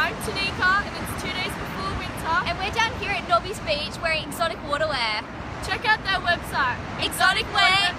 I'm Tanika and it's 2 days before winter. And we're down here at Nobby's Beach wearing exotic waterwear. Check out their website, exoticwear.com.